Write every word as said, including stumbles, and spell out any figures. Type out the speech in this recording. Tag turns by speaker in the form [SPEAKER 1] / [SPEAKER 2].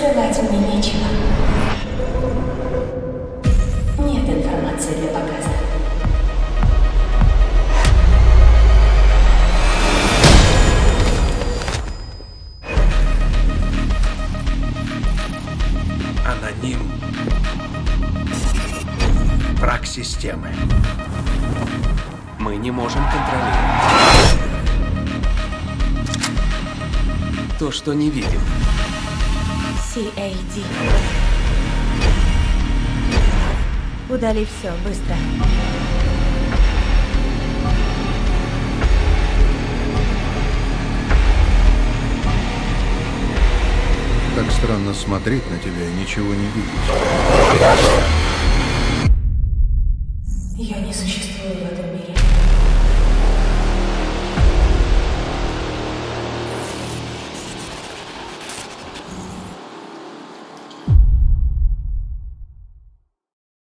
[SPEAKER 1] Скрывать мне нечего. Нет информации для показа.
[SPEAKER 2] Аноним. Враг системы. Мы не можем контролировать то, что не видим.
[SPEAKER 3] си эй ди. Удали все, быстро.
[SPEAKER 4] Так странно смотреть на тебя и ничего не видеть.
[SPEAKER 1] Я не существую в этом мире.